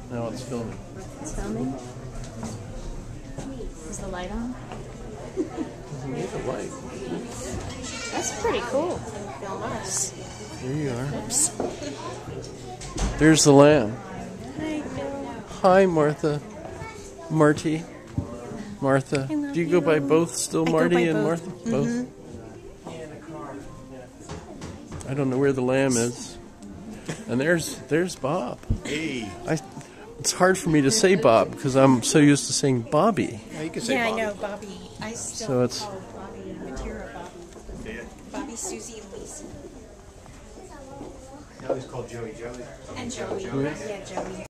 Now it's filming. It's filming? Is the light on? Doesn't need a light. That's pretty cool. Film us. There you are. Oops. There's the lamb. Hi, Phil. Hi, Martha. Marty. Martha. Do you go by both still, Marty and Martha? Both? I don't know where the lamb is. And there's Bob. Hey. It's hard for me to say Bob because I'm so used to saying Bobby. Yeah, you can say Bobby. I know, Bobby. I still So it's call Bobby Matera Bobby. Yeah. Bobby, Susie, and Lisa. I always call Joey Joey. And Joey. Yeah, Joey.